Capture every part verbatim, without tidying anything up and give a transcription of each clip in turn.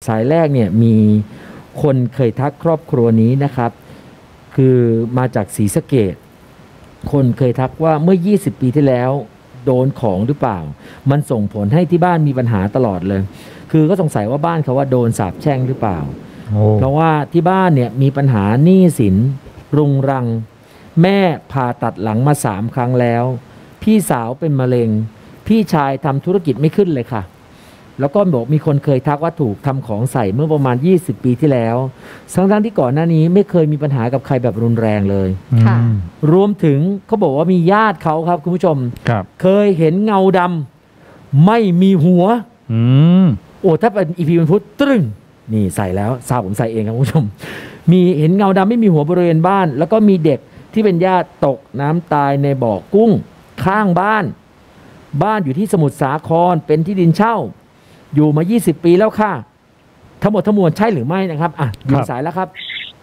สายแรกเนี่ยมีคนเคยทักครอบครัวนี้นะครับคือมาจากศรีสะเกษคนเคยทักว่าเมื่อยี่สิบปีที่แล้วโดนของหรือเปล่ามันส่งผลให้ที่บ้านมีปัญหาตลอดเลยคือก็สงสัยว่าบ้านเขาว่าโดนสาปแช่งหรือเปล่าเพราะว่าที่บ้านเนี่ยมีปัญหาหนี้สินรุงรังแม่ผ่าตัดหลังมาสามครั้งแล้วพี่สาวเป็นมะเร็งพี่ชายทำธุรกิจไม่ขึ้นเลยค่ะแล้วก็บอกมีคนเคยทักว่าถูกทำของใส่เมื่อประมาณยี่สิบปีที่แล้วทั้งๆที่ก่อนหน้านี้ไม่เคยมีปัญหากับใครแบบรุนแรงเลยรวมถึงเขาบอกว่ามีญาติเขาครับคุณผู้ชมเคยเห็นเงาดำไม่มีหัวโอ้ถ้าเป็นอีพีวันพุธตรึงนี่ใส่แล้วทราบผมใส่เองครับคุณผู้ชมมีเห็นเงาดำไม่มีหัวบริเวณบ้านแล้วก็มีเด็กที่เป็นญาติตกน้ำตายในบ่อกุ้งข้างบ้านบ้านอยู่ที่สมุทรสาครเป็นที่ดินเช่าอยู่มายี่สิบปีแล้วค่ะทั้งหมดทั้งมวลใช่หรือไม่นะครับอ่ะอยู่สายแล้วครับ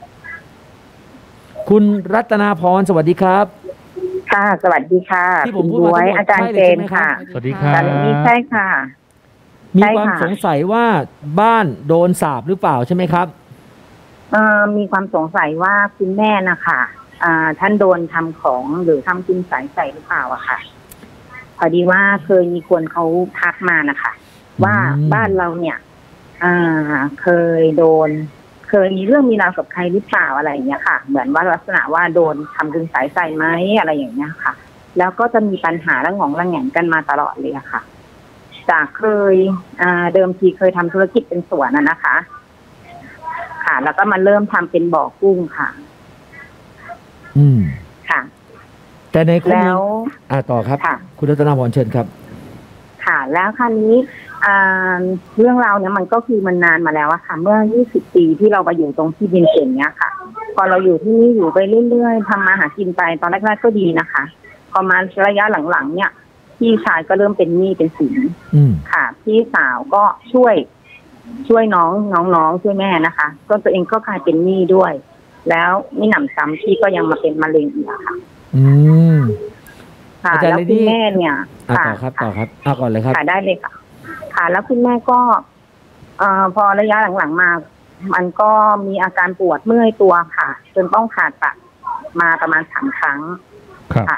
คุณรัตนาพรสวัสดีครับค่ะสวัสดีค่ะที่ผมพูดไว้อาจารย์เจนค่ะสวัสดีครับใช่ค่ะมีความสงสัยว่าบ้านโดนสาปหรือเปล่าใช่ไหมครับเอ่อมีความสงสัยว่าคุณแม่นะคะอ่าท่านโดนทำของหรือทำคุณสายใส่หรือเปล่าอะค่ะพอดีว่าเคยมีคนเขาทักมานะคะว่าบ้านเราเนี่ยอ่าเคยโดนเคยมีเรื่องมีราวกับใครหรือเปล่าอะไรอย่างเงี้ยค่ะเหมือนว่าลักษณะว่าโดนทำคุณสายใส่ไหมอะไรอย่างเงี้ยค่ะแล้วก็จะมีปัญหาระหองระแหงกันมาตลอดเลยค่ะจากเคยอ่าเดิมทีเคยทำธุรกิจเป็นสวนน่ะนะคะค่ะแล้วก็มาเริ่มทำเป็นบ่อกุ้งค่ะอืมค่ะแต่ในข้อมูลอ่าต่อครับคุณรัตนาพรเชิญครับค่ะแล้วคราวนี้เรื่องราวเนี่ยมันก็คือมันนานมาแล้วอะค่ะเมื่อยี่สิบปีที่เราไปอยู่ตรงที่ดินเก่งเนี้ยค่ะพอเราอยู่ที่นี่อยู่ไปเรื่อยๆทำมาหากินไปตอนแรกๆก็ดีนะคะพอมาระยะหลังๆเนี่ยพี่ชายก็เริ่มเป็นหนี้เป็นสินค่ะพี่สาวก็ช่วยช่วยน้องน้องๆช่วยแม่นะคะก็ตัวเองก็กลายเป็นหนี้ด้วยแล้วไม่หนำซ้ำพี่ก็ยังมาเป็นมะเร็งอีกค่ะอืมค่ะแล้วคุณแม่เนี่ยต่อครับต่อครับเอาก่อนเลยครับค่ะได้เลยค่ะค่ะแล้วคุณแม่ก็เอ่อพอระยะหลังๆมามันก็มีอาการปวดเมื่อยตัวค่ะจนต้องผ่าตัดมาประมาณสามครั้งค่ะ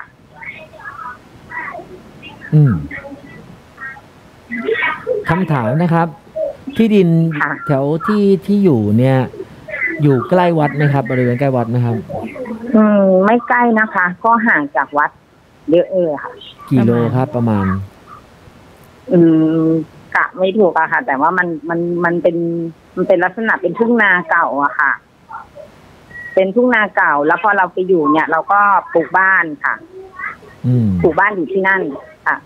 อืมคำถามนะครับที่ดินแถวที่ที่อยู่เนี่ยอยู่ใกล้วัดไหมครับบริเวณใกล้วัดไหมครับอืมไม่ใกล้นะคะก็ห่างจากวัดเยอะเลยค่ะกี่โลครับประมาณอืมกะไม่ถูกอะค่ะแต่ว่ามันมันมันเป็นมันเป็นลักษณะเป็นทุ่งนาเก่าอะค่ะเป็นทุ่งนาเก่าแล้วพอเราไปอยู่เนี่ยเราก็ปลูกบ้านค่ะปลูกบ้านอยู่ที่นั่นค่ะ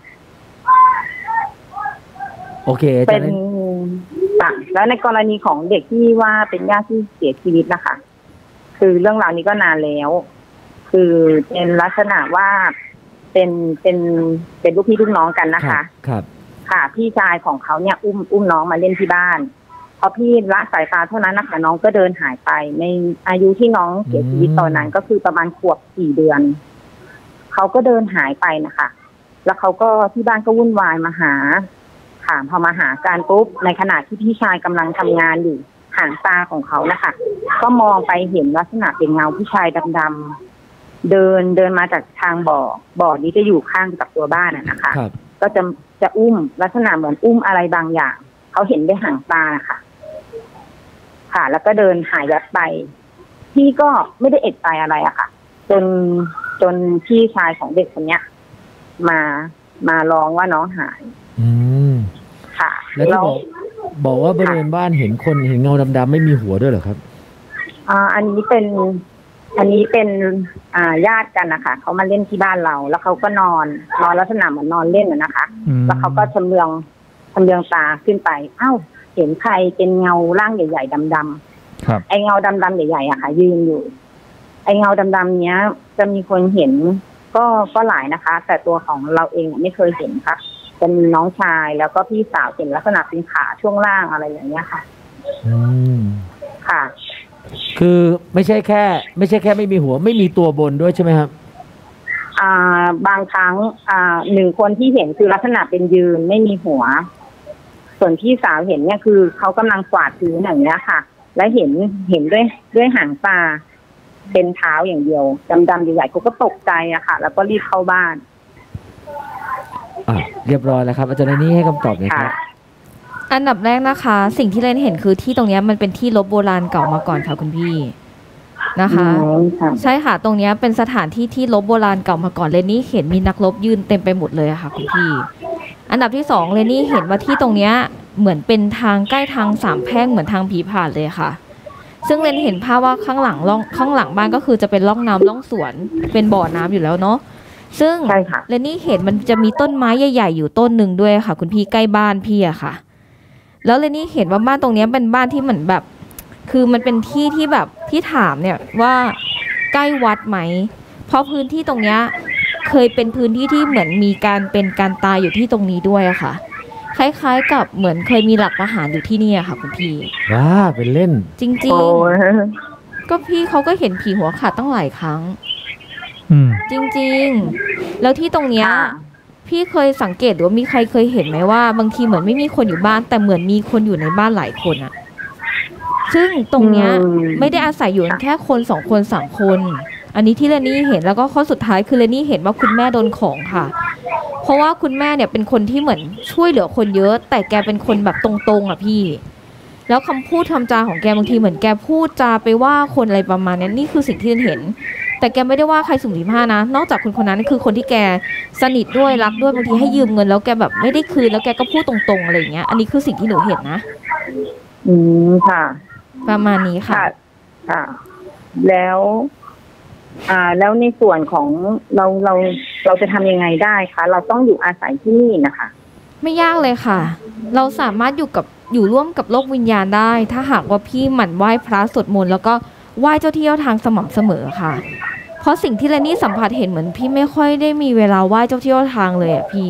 โอเคเป็นแล้วในกรณีของเด็กที่ว่าเป็นญาติที่เสียชีวิตนะคะคือเรื่องราวนี้ก็นานแล้วคือเป็นลักษณะว่าเป็นเป็นเป็นลูกพี่ลูกน้องกันนะคะครับค่ะพี่ชายของเขาเนี่ยอุ้มอุ้มน้องมาเล่นที่บ้านพอพี่ละสายตาเท่านั้นนะคะน้องก็เดินหายไปในอายุที่น้องเสียชีวิตตอนนั้นก็คือประมาณขวบสี่เดือนเขาก็เดินหายไปนะคะแล้วเขาก็ที่บ้านก็วุ่นวายมาหาค่ะพอมาหาการปุ๊บในขณะที่พี่ชายกำลังทำงานอยู่หางตาของเขานะคะก็มองไปเห็นลักษณะเป็นเงาผู้ชายดำๆเดินเดินมาจากทางบ่อบ่อนี้จะอยู่ข้างกับตัวบ้านน่ะนะคะก็จะจะอุ้มลักษณะเหมือนอุ้มอะไรบางอย่างเขาเห็นด้วยหางตาค่ะค่ะแล้วก็เดินหายวับไปพี่ก็ไม่ได้เอะใจอะไรอะค่ะจนจนพี่ชายของเด็กคนเนี้ยมามาร้องว่าน้องหายอืมค่ะแล้วที่บอกบอกว่าบริเวณบ้านเห็นคนเห็นเงาดำๆไม่มีหัวด้วยเหรอครับอ่าอันนี้เป็นอันนี้เป็นอ่าญาติกันนะคะเขามาเล่นที่บ้านเราแล้วเขาก็นอนนอนลักษณะเหมือนนอนเล่นน่ะนะคะแล้วเขาก็ชำเลืองชำเลืองตาขึ้นไปเอ้าเห็นใครเป็นเงาร่างใหญ่ๆดำๆครับไอเงาดำๆใหญ่ๆอะค่ะยืนอยู่ไอเงาดำๆเนี้ยจะมีคนเห็นก็ก็หลายนะคะแต่ตัวของเราเองไม่เคยเห็นค่ะจะมีน้องชายแล้วก็พี่สาวเห็นลักษณะเป็นขาช่วงล่างอะไรอย่างเงี้ยค่ะอืมค่ะคือไม่ใช่แค่ไม่ใช่แค่ไม่มีหัวไม่มีตัวบนด้วยใช่ไหมครับอ่าบางครั้งอ่าหนึ่งคนที่เห็นคือลักษณะเป็นยืนไม่มีหัวส่วนพี่สาวเห็นเนี่ยคือเขากำลังกวาดพื้นอย่างเงี้ยค่ะ และเห็นเห็นด้วยด้วยหางตาเป็นเท้าอย่างเดียวดำๆใหญ่ๆเขาก็ตกใจอะค่ะ แล้วก็รีบเข้าบ้านอ่ะเรียบร้อยแล้วครับอาจารย์เรนนี่ให้คำตอบหน่อยครับอันดับแรกนะคะ สิ่งที่เรนเห็นคือที่ตรงนี้มันเป็นที่ลบโบราณเก่ามาก่อนค่ะคุณพี่นะคะ ใช่ค่ะตรงนี้เป็นสถานที่ที่ลบโบราณเก่ามาก่อนเรนนี่เห็นมีนักรบยืนเต็มไปหมดเลยค่ะคุณพี่อันดับที่สองเรนนี่เห็นว่าที่ตรงนี้เหมือนเป็นทางใกล้ทางสามแพร่งเหมือนทางผีผ่านเลยค่ะซึ่งเรนเห็นภาพว่าข้างหลังร่องข้างหลังบ้านก็คือจะเป็นร่องน้ำร่องสวนเป็นบ่อน้ำอยู่แล้วเนาะซึ่งเรนนี่เห็นมันจะมีต้นไม้ใหญ่ๆอยู่ต้นหนึ่งด้วยค่ะคุณพี่ใกล้บ้านพี่อะค่ะแล้วเรนนี่เห็นว่าบ้านตรงนี้เป็นบ้านที่เหมือนแบบคือมันเป็นที่ที่แบบที่ถามเนี่ยว่าใกล้วัดไหมเพราะพื้นที่ตรงนี้เคยเป็นพื้นที่ที่เหมือนมีการเป็นการตายอยู่ที่ตรงนี้ด้วยอะค่ะคล้ายๆกับเหมือนเคยมีหลักประหารอยู่ที่นี่อะค่ะคุณพี่ว้าเป็นเล่นจริงๆก็พี่เขาก็เห็นผีหัวขาดตั้งหลายครั้งจริงๆแล้วที่ตรงเนี้ยพี่เคยสังเกตหรือว่ามีใครเคยเห็นไหมว่าบางทีเหมือนไม่มีคนอยู่บ้านแต่เหมือนมีคนอยู่ในบ้านหลายคนอะซึ่งตรงเนี้ยไม่ได้อาศัยอยู่แค่คนสองคนสามคนอันนี้ที่เรนนี่เห็นแล้วก็ข้อสุดท้ายคือเรนนี่เห็นว่าคุณแม่โดนของค่ะเพราะว่าคุณแม่เนี่ยเป็นคนที่เหมือนช่วยเหลือคนเยอะแต่แกเป็นคนแบบตรงๆอ่ะพี่แล้วคำพูดคำจาของแกบางทีเหมือนแกพูดจาไปว่าคนอะไรประมาณนี้นี่คือสิ่งที่เรนเห็นแต่แกไม่ได้ว่าใครสุ่มสี่ห้านะนอกจากคนคนนั้นคือคนที่แกสนิทด้วยรักด้วยบางทีให้ยืมเงินแล้วแกแบบไม่ได้คืนแล้วแกก็พูดตรงๆอะไรอย่างเงี้ยอันนี้คือสิ่งที่หนูเห็นนะอืมค่ะประมาณนี้ค่ะค่ะแล้วอ่าแล้วในส่วนของเราเราเราจะทำยังไงได้คะเราต้องอยู่อาศัยที่นี่นะคะไม่ยากเลยค่ะเราสามารถอยู่กับอยู่ร่วมกับโลกวิญญาณได้ถ้าหากว่าพี่หมั่นไหว้พระสวดมนต์แล้วก็ไหว้เจ้าที่เจ้าทางสม่ำเสมอค่ะเพราะสิ่งที่เรนนี่สัมผัสเห็นเหมือนพี่ไม่ค่อยได้มีเวลาไหว้เจ้าที่เจ้าทางเลยอ่ะพี่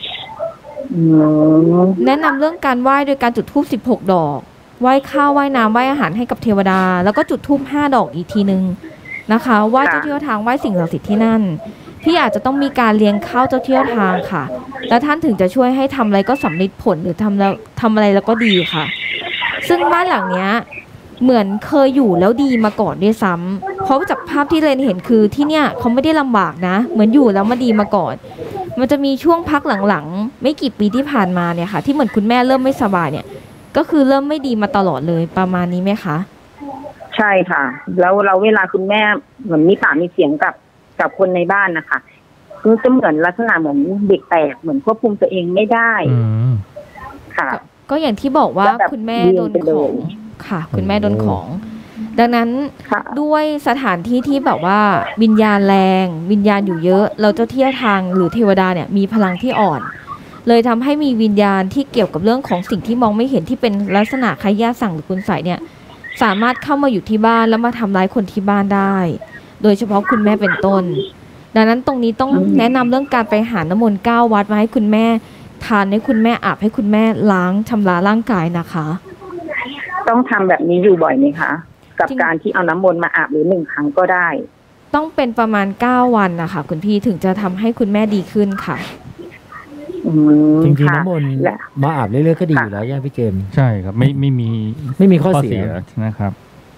แนะนำเรื่องการไหว้โดยการจุดธูปสิบหกดอกไหว้ข้าวไหว้น้ำไหว้อาหารให้กับเทวดาแล้วก็จุดธูปห้าดอกอีกทีนึงนะคะไหว้เจ้าที่เจ้าทางไหว้สิ่งศักดิ์สิทธิ์ที่นั่นพี่อาจจะต้องมีการเลี้ยงข้าวเจ้าที่เจ้าทางค่ะแล้วท่านถึงจะช่วยให้ทำอะไรก็สำเร็จผลหรือทำแล้วทำอะไรแล้วก็ดีค่ะซึ่งบ้านหลังเนี้ยเหมือนเคยอยู่แล้วดีมาก่อนด้วยซ้ำเพราะจากภาพที่เรนเห็นคือที่เนี่ยเขาไม่ได้ลำบากนะเหมือนอยู่แล้วมาดีมาก่อนมันจะมีช่วงพักหลังๆไม่กี่ปีที่ผ่านมาเนี่ยค่ะที่เหมือนคุณแม่เริ่มไม่สบายเนี่ยก็คือเริ่มไม่ดีมาตลอดเลยประมาณนี้ไหมคะใช่ค่ะแล้วเราเวลาคุณแม่เหมือนมีปากมีเสียงกับกับคนในบ้านนะคะคือจะเหมือนลักษณะเหมือนเด็กแตกเหมือนควบคุมตัวเองไม่ได้ค่ะก็อย่างที่บอกว่าคุณแม่โดนของค่ะคุณแม่โดนของดังนั้นด้วยสถานที่ที่แบบว่าวิญญาณแรงวิญญาณอยู่เยอะเราเจ้าที่ทางหรือเทวดาเนี่ยมีพลังที่อ่อนเลยทำให้มีวิญญาณที่เกี่ยวกับเรื่องของสิ่งที่มองไม่เห็นที่เป็นลักษณะคล้ายญาติสั่งหรือคุณใส่เนี่ยสามารถเข้ามาอยู่ที่บ้านแล้วมาทำร้ายคนที่บ้านได้โดยเฉพาะคุณแม่เป็นต้นดังนั้นตรงนี้ต้องแนะนำเรื่องการไปหาน้ำมนต์เก้าวัดมาให้คุณแม่ทานให้คุณแม่อาบให้คุณแม่ล้างชำระร่างกายนะคะต้องทำแบบนี้อยู่บ่อยไหมคะกับการที่เอาน้ำมนต์มาอาบหรือหนึ่งครั้งก็ได้ต้องเป็นประมาณเก้าวันนะคะคุณพี่ถึงจะทำให้คุณแม่ดีขึ้นค่ะจริงๆน้ำมนต์มาอาบเรื่อยๆก็ดีอยู่แล้วย่าพี่เกมใช่ครับไม่ไม่มีไม่มีข้อเสียนะครับ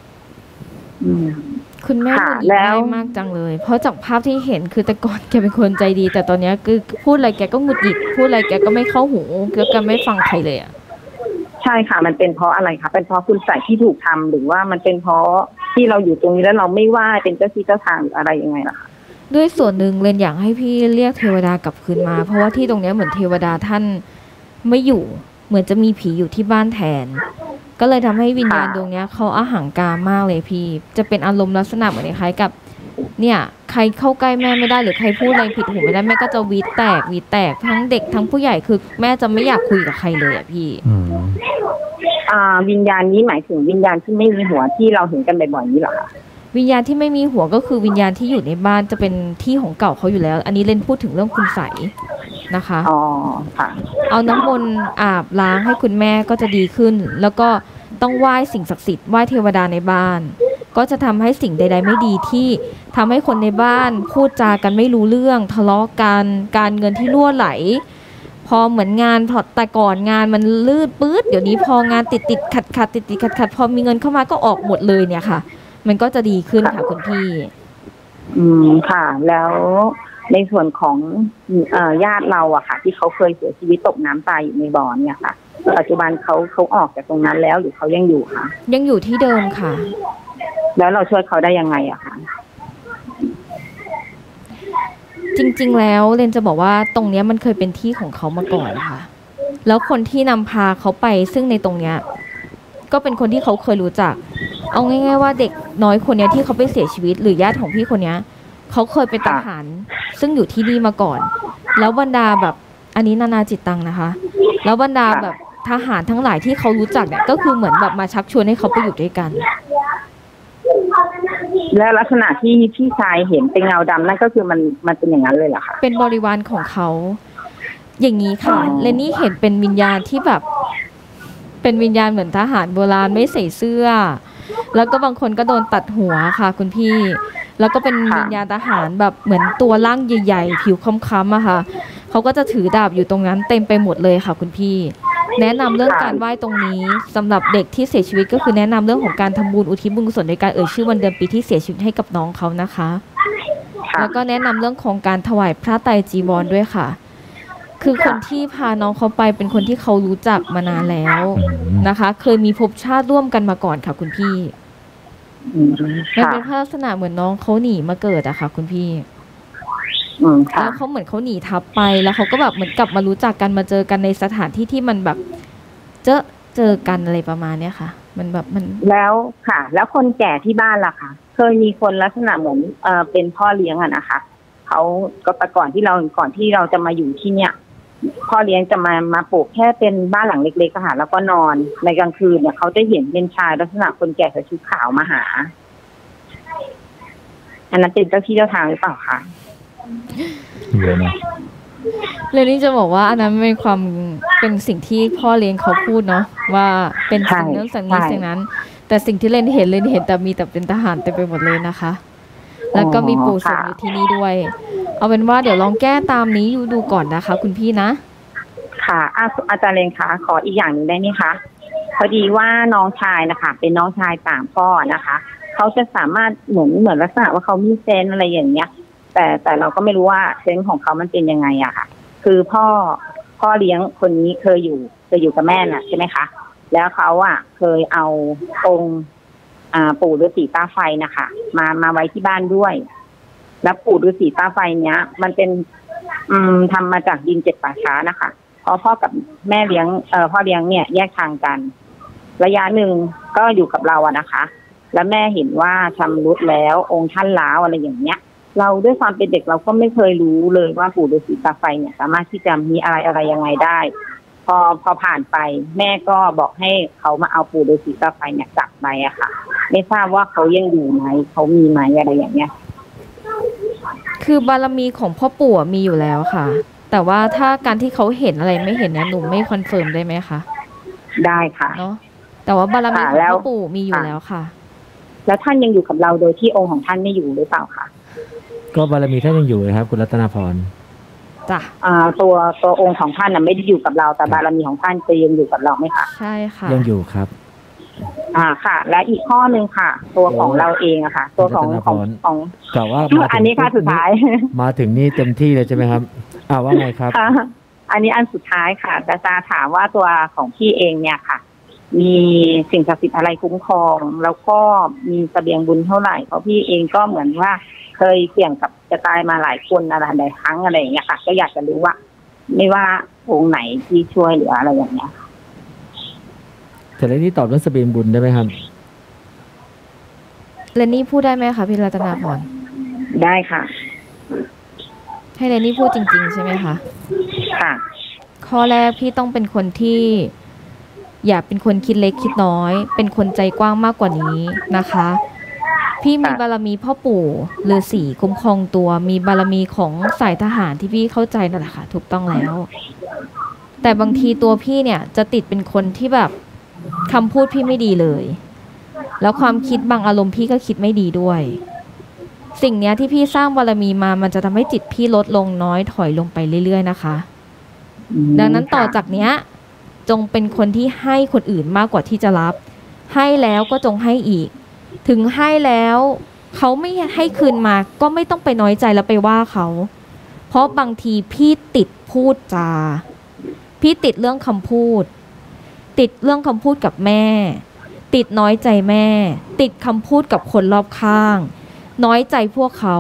คุณแม่ดูดีได้มากจังเลยเพราะจากภาพที่เห็นคือแต่ก่อนแกเป็นคนใจดีแต่ตอนนี้คือพูดอะไรแกก็หงุดหงิดพูดอะไรแกก็ไม่เข้าหูแกไม่ฟังใครเลยอ่ะใช่ค่ะมันเป็นเพราะอะไรคะเป็นเพราะคุณใส่ที่ถูกทำหรือว่ามันเป็นเพราะที่เราอยู่ตรงนี้แล้วเราไม่ว่าเป็นเจ้าที่เจ้าทางหรืออะไรยังไงล่ะคะด้วยส่วนหนึ่งเรนอยากให้พี่เรียกเทวดากลับคืนมาเพราะว่าที่ตรงนี้เหมือนเทวดาท่านไม่อยู่เหมือนจะมีผีอยู่ที่บ้านแทนก็เลยทำให้วิญญาณดวงนี้เขาอาหังการมากเลยพี่จะเป็นอารมณ์ลักษณะเหมือนคล้ายกับเนี่ยใครเข้าใกล้แม่ไม่ได้หรือใครพูดอะไรผิดหูไม่ได้แม่ก็จะวีดแตกวีดแตกทั้งเด็กทั้งผู้ใหญ่คือแม่จะไม่อยากคุยกับใครเลยอ่ะพี่อ่าวิญญาณนี้หมายถึงวิญญาณที่ไม่มีหัวที่เราเห็นกันบ่อยๆนี่หรอคะวิญญาณที่ไม่มีหัวก็คือวิญญาณที่อยู่ในบ้านจะเป็นที่ของเก่าเขาอยู่แล้วอันนี้เล่นพูดถึงเรื่องคุณใสนะคะอ๋อค่ะเอาน้ำมนต์อาบล้างให้คุณแม่ก็จะดีขึ้นแล้วก็ต้องไหว้สิ่งศักดิ์สิทธิ์ไหว้เทวดาในบ้านก็จะทำให้สิ่งใดๆไม่ดีที่ทำให้คนในบ้านพูดจากันไม่รู้เรื่องทะเลาะกันการเงินที่รั่วไหลพอเหมือนงานพอแต่ก่อนงานมันลืดปื๊ดเดี๋ยวนี้พองานติดติดขัดขัดติดติดขัดขัดพอมีเงินเข้ามาก็ออกหมดเลยเนี่ยค่ะมันก็จะดีขึ้นค่ะคุณพี่อืมค่ะแล้วในส่วนของเอ่อญาติเราอะค่ะที่เขาเคยเสียชีวิตตกน้ำตายอยู่ในบ่อเนี่ยค่ะปัจจุบันเขาเขาออกจากตรงนั้นแล้วหรือเขายังอยู่คะยังอยู่ที่เดิมค่ะแล้วเราช่วยเขาได้ยังไงอะคะจริงๆแล้วเรนจะบอกว่าตรงเนี้ยมันเคยเป็นที่ของเขามาก่อนค่ะแล้วคนที่นำพาเขาไปซึ่งในตรงเนี้ยก็เป็นคนที่เขาเคยรู้จักเอาง่ายๆว่าเด็กน้อยคนนี้ที่เขาไปเสียชีวิตหรือญาติของพี่คนนี้เขาเคยเป็นทหารซึ่งอยู่ที่นี่มาก่อนแล้วบรรดาแบบอันนี้นานาจิตตังนะคะแล้วบรรดาแบบทหารทั้งหลายที่เขารู้จักเนี่ยก็คือเหมือนแบบมาชักชวนให้เขาไปอยู่ด้วยกันแล้วลักษณะที่พี่ชายเห็นเป็นเงาดำนั่นก็คือมันมันเป็นอย่างนั้นเลยเหรอคะเป็นบริวารของเขาอย่างนี้ค่ะและนี่เห็นเป็นวิญญาณที่แบบเป็นวิญญาณเหมือนทหารโบราณไม่ใส่เสื้อแล้วก็บางคนก็โดนตัดหัวค่ะคุณพี่แล้วก็เป็นวิญญาณทหารแบบเหมือนตัวร่างใหญ่ๆผิวค้ำๆอะค่ะเขาก็จะถือดาบอยู่ตรงนั้นเต็มไปหมดเลยค่ะคุณพี่แนะนำเรื่องการไหว้ตรงนี้สำหรับเด็กที่เสียชีวิตก็คือแนะนำเรื่องของการทำบุญอุทิศบุญกุศลในการเอ่ยชื่อวันเดือนปีที่เสียชีวิตให้กับน้องเขานะคะแล้วก็แนะนำเรื่องของการถวายพระไตรจีวรด้วยค่ะคือคนที่พาน้องเขาไปเป็นคนที่เขารู้จักมานานแล้วนะคะเคยมีภพชาติร่วมกันมาก่อนค่ะคุณพี่มันเป็นลักษณะเหมือนน้องเขาหนีมาเกิดอะค่ะคุณพี่แล้วเขาเหมือนเขาหนีทับไปแล้วเขาก็แบบเหมือนกลับมารู้จักกันมาเจอกันในสถานที่ที่มันแบบเจอเจอกันอะไรประมาณเนี้ยค่ะมันแบบมันแล้วค่ะแล้วคนแก่ที่บ้านล่ะค่ะเคยมีคนลักษณะเหมือนเอ่อเป็นพ่อเลี้ยงอะนะคะเขาก็แต่ก่อนที่เราก่อนที่เราจะมาอยู่ที่เนี้ยพ่อเลี้ยงจะมามาปลูกแค่เป็นบ้านหลังเล็กๆค่ะแล้วก็นอนในกลางคืนเนี่ยเขาจะเห็นเป็นชายลักษณะคนแก่ใส่ชุดขาวมาหาอันนั้นเป็นเจ้าที่เจ้าทางหรือเปล่าคะเยอะนะเลยนี่จะบอกว่าอันนั้นเป็นความเป็นสิ่งที่พ่อเลี้ยงเขาพูดเนาะว่าเป็นสิ่งนั้นสิ่งนี้สิ่งนั้นแต่สิ่งที่เล่นเห็นเล่นเห็นแต่มีแต่เป็นทหารเต็มไปหมดเลยนะคะแล้วก็มีปู่สมอยู่ที่นี่ด้วยเอาเป็นว่าเดี๋ยวลองแก้ตามนี้อยู่ดูก่อนนะคะคุณพี่นะค่ะอาจารย์เลนคะขออีกอย่างหนึ่งได้ไหมคะพอดีว่าน้องชายนะคะเป็นน้องชายต่างพ่อนะคะเขาจะสามารถเหมือนเหมือนลักษณะว่าเขามีเซนอะไรอย่างเงี้ยแต่แต่เราก็ไม่รู้ว่าเซนของเขามันเป็นยังไงอะค่ะคือพ่อพ่อเลี้ยงคนนี้เคยอยู่เคยอยู่กับแม่น่ะใช่ไหมคะแล้วเขาอะเคยเอาองค์อ่าปู่ฤาษีตาไฟนะคะมามาไว้ที่บ้านด้วยแล้วปู่ฤาษีตาไฟเนี้ยมันเป็นอืมทำมาจากดินเจ็ดป่าช้านะคะเพราะพ่อกับแม่เลี้ยงเอ่อพ่อเลี้ยงเนี่ยแยกทางกันระยะหนึ่งก็อยู่กับเราอะนะคะแล้วแม่เห็นว่าชำรุดแล้วองค์ท่านล้าวอะไรอย่างเงี้ยเราด้วยความเป็นเด็กเราก็ไม่เคยรู้เลยว่าปู่ฤาษีตาไฟเนี่ยสามารถที่จะมีอะไรอะไรยังไงได้พอพอผ่านไปแม่ก็บอกให้เขามาเอาปู่ฤาษีตาไฟเนี่ยกลับไปอะค่ะไม่ทราบว่าเขายังอยู่ไหมเขามีไหมอะไรอย่างเงี้ยคือบารมีของพ่อปู่มีอยู่แล้วค่ะแต่ว่าถ้าการที่เขาเห็นอะไรไม่เห็นเนี่ยหนูไม่คอนเฟิร์มได้ไหมคะได้ค่ะเนาะแต่ว่าบารมีของพ่อปู่มีอยู่แล้วค่ะแล้วท่านยังอยู่กับเราโดยที่องค์ของท่านไม่อยู่หรือเปล่าคะก็บารมีท่านยังอยู่เลยครับคุณรัตนาพรจ้ะอ่าตัวตัวองค์ของท่านน่ะไม่ได้อยู่กับเราแต่บารมีของท่านจะยังอยู่กับเราไหมคะใช่ค่ะยังอยู่ครับอ่าค่ะและอีกข้อหนึ่งค่ะตัวของเราเองอะค่ะตัวของของของแต่ว่าอันนี้ค่ะสุดท้ายมาถึงนี่เต็มที่เลยใช่ไหมครับอ่าว่าไงครับอันนี้อันสุดท้ายค่ะจะจะถามว่าตัวของพี่เองเนี่ยค่ะมีสิ่งศักดิ์สิทธิ์อะไรคุ้มครองแล้วก็มีเสบียงบุญเท่าไหร่เพราะพี่เองก็เหมือนว่าเคยเสี่ยงกับจะตายมาหลายคนอะไรหลายครั้งอะไรอย่างเงี้ยค่ะก็อยากจะรู้ว่าไม่ว่าองค์ไหนที่ช่วยหรืออะไรอย่างเงี้ยแต่เรนนี่ตอบเรื่องเสบียงบุญได้ไหมครับเรนนี่พูดได้ไหมคะพี่รัตนาพรได้ค่ะให้เรนนี่พูดจริงๆใช่ไหมคะค่ะข้อแรกพี่ต้องเป็นคนที่อย่าเป็นคนคิดเล็กคิดน้อยเป็นคนใจกว้างมากกว่านี้นะคะพี่มีบารมีพ่อปู่ฤาษีคุ้มครองตัวมีบารมีของสายทหารที่พี่เข้าใจนั่นแหละค่ะถูกต้องแล้วแต่บางทีตัวพี่เนี่ยจะติดเป็นคนที่แบบคำพูดพี่ไม่ดีเลยแล้วความคิดบางอารมณ์พี่ก็คิดไม่ดีด้วยสิ่งเนี้ยที่พี่สร้างบารมีมามันจะทำให้จิตพี่ลดลงน้อยถอยลงไปเรื่อยๆนะคะดังนั้นต่อจากเนี้ยจงเป็นคนที่ให้คนอื่นมากกว่าที่จะรับให้แล้วก็จงให้อีกถึงให้แล้วเขาไม่ให้คืนมาก็ไม่ต้องไปน้อยใจแล้วไปว่าเขาเพราะบางทีพี่ติดพูดจาพี่ติดเรื่องคำพูดติดเรื่องคำพูดกับแม่ติดน้อยใจแม่ติดคำพูดกับคนรอบข้างน้อยใจพวกเขา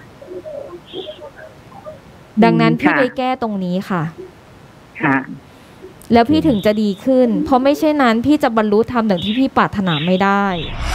ดังนั้นพี่ไปแก้ตรงนี้ค่ะค่ะแล้วพี่ถึงจะดีขึ้นเพราะไม่เช่นนั้นพี่จะบรรลุธรรมอย่างที่พี่ปรารถนาไม่ได้